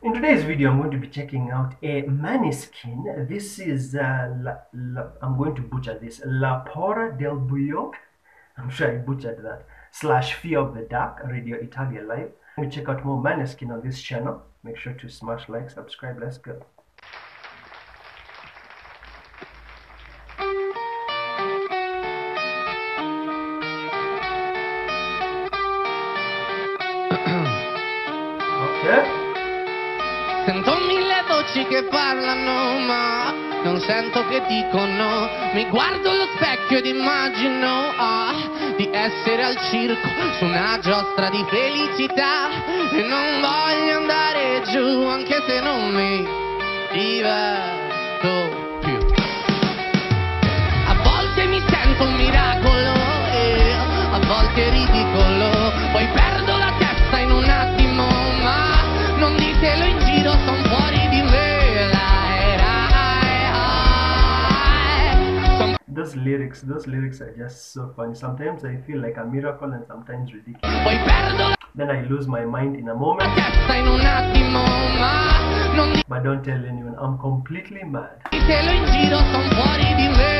In today's video, I'm going to be checking out a Måneskin. This is, I'm going to butcher this, La Paura del Buio. I'm sure I butchered that. / Fear of the Dark, Radio Italia Live. Let me check out more Måneskin on this channel. Make sure to smash like, subscribe. Let's go. Okay. Sento mille voci che parlano, ma non sento che dicono. Mi guardo allo specchio ed immagino di essere al circo su una giostra di felicità. E non voglio andare giù, anche se non mi diverto più. A volte mi sento un miracolo e a volte ridicolo. Poi perdo la testa in un attimo, ma non ditelo in giro, son fuori di me. Those lyrics are just so funny. Sometimes I feel like a miracle and sometimes ridiculous. Poi perdo la Then I lose my mind in a moment. testa in un attimo, ma non But don't tell anyone, I'm completely mad. ditelo in giro, son fuori di me.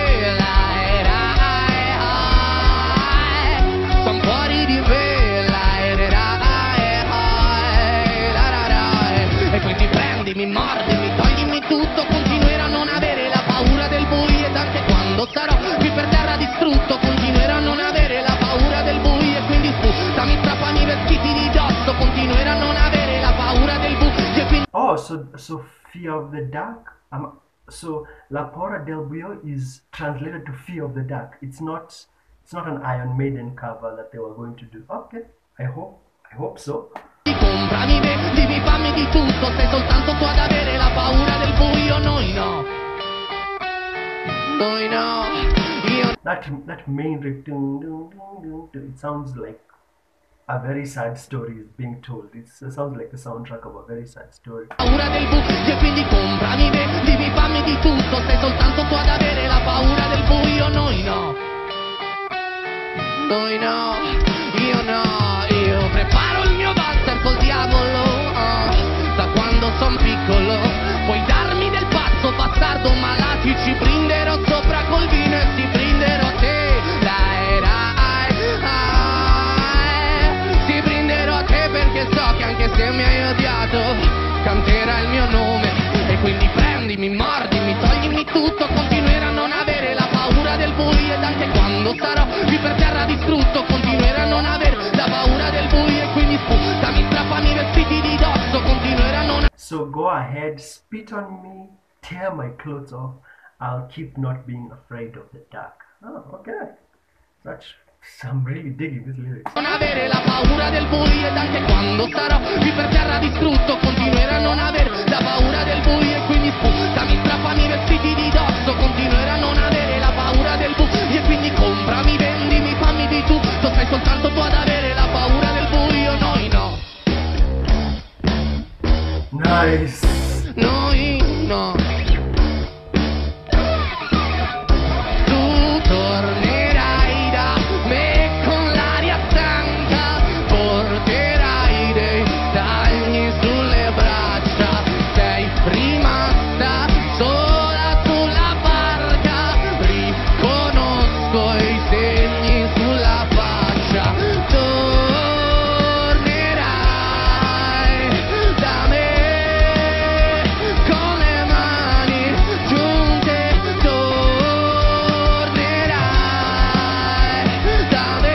Son fuori di me. E quindi prendimi, mordimi, toglimi tutto, continuerò a non avere la paura del buio. Ed anche quando sarò qui per terra distrutto, continuerò a non avere la paura del buio. E quindi sputami, strappami i vestiti di dosso, continuerò a non avere la paura del buio. E quindi Oh, so Fear of the Dark. So La Paura del Buio is translated to Fear of the Dark. It's not an Iron Maiden cover that they were going to do. Okay, I hope so. comprami, vendimi, fammi di tutto, sei soltanto tu ad avere la paura del buio. Noi no, noi no, io That main riff, it sounds like a very sad story is being told. It sounds like the soundtrack of a very sad story. paura del buio. E quindi comprami, vendimi, fammi di tutto, sei soltanto tu ad avere la paura del buio. Noi no, noi no, io no, io preparo il mio valzer col diavolo, da quando son piccolo. Puoi darmi del pazzo bastardo, ma là ci prenderò sopra col vino e ti prenderò te. Ti prenderò te perché so che anche se mi hai odiato canterai il mio nome. E quindi prendimi, mordimi, toglimi tutto, continuerò a non avere la paura del buio. Ed anche quando sarò qui per terra distrutto, continuerò a non avere la paura del buio. E quindi sputami, strappami i vestiti di dosso, continuerò a non So go ahead, spit on me, tear my clothes off. I'll keep not being afraid of the dark. Oh, okay. I'm really digging this lyrics. non avere la paura del buio. Ed anche quando sarò qui per terra distrutto, continuerò a non avere la paura del buio. E quindi sputami, strappami i vestiti di dosso, continuerò a non avere la paura del buio. E quindi comprami, vendimi, fammi di tutto, sei soltanto tu ad avere la paura del buio. Noi no, Nice. noi no. Tu tornerai da me con l'aria stanca, porterai dei tagli sulle braccia. Sei rimasta sola sulla barca, riconosco i segni sulla faccia. Tornerai da me con le mani giunte, tornerai da me,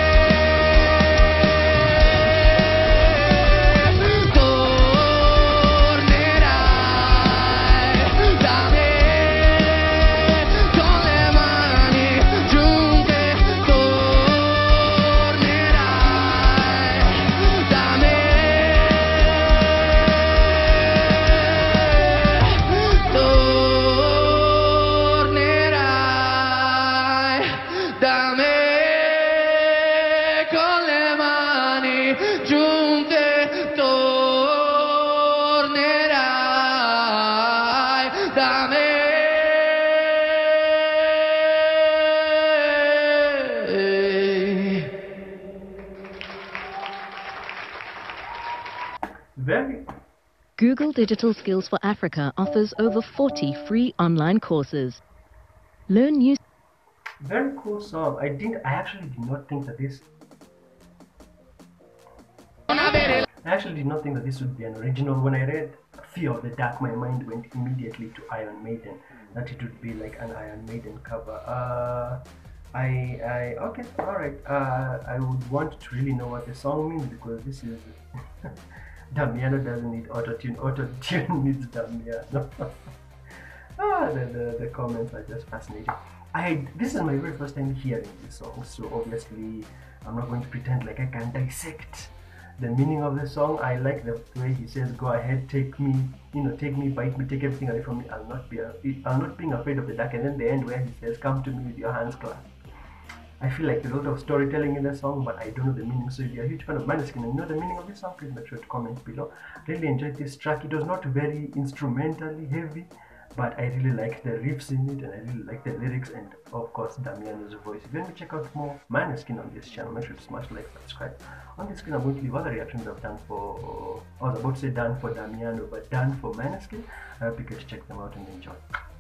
tornerai da me con le mani giunte, tornerai da me, tornerai da me con le mani giunte, tornerai da me. Very Google Digital Skills for Africa offers over 40 free online courses. Learn new... Very cool song. I actually did not think that this would be an original. When I read Fear of the Dark, my mind went immediately to Iron Maiden, that it would be like an Iron Maiden cover. Okay, alright. I would want to really know what the song means, because this is Damiano doesn't need auto-tune. Auto-tune needs Damiano. The comments are just fascinating. This is my very first time hearing this song, so obviously I'm not going to pretend like I can dissect the meaning of the song. I like the way he says, "Go ahead, take me, take me, bite me, take everything away from me. I'll not being afraid of the dark." And then the end where he says, "Come to me with your hands clasped." I feel like there's a lot of storytelling in the song, but I don't know the meaning. So if you're a huge fan of Måneskin and you know the meaning of this song, please make sure to comment below. Really enjoyed this track. It was not very instrumentally heavy, but I really like the riffs in it, and I really like the lyrics, and of course Damiano's voice. If you want to check out more Måneskin on this channel, make sure to smash like, subscribe. On this screen I'm going to leave other reactions I've done for, I was about to say done for Damiano, but done for Måneskin. I hope you guys check them out and enjoy.